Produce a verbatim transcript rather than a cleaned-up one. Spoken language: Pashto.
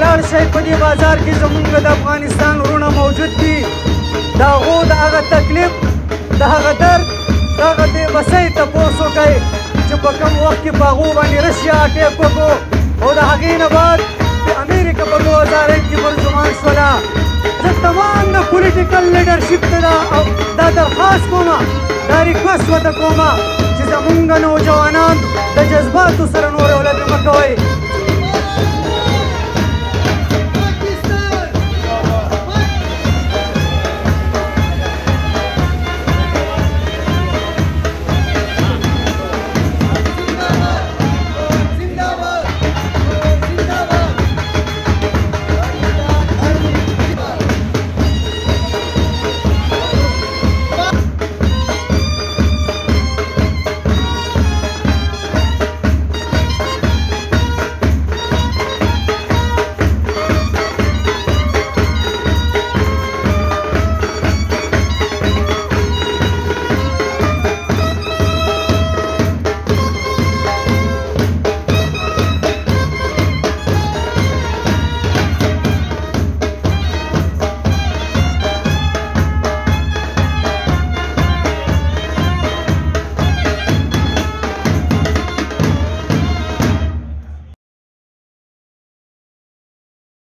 ولاړ شئ په دې بازار کې زمونږ د افغانستان وروڼه موجود دي د هغو د هغه تکلیف د هغه درد د هغه بېبسۍ تپوس وکئ چې په کوم وخت کې په هغو باندې رشیا اټیک وکړو او د هغې نه بعد د امریکا په دو هزار ایک کې برجمان شوله زه تمام د پولیټیکل لیډرشپ ته دا درخواست کوم دا ریکوست ورته کوم چې زمونږ نوجوانان د جذباتو سره نورې اولادې مه کوئ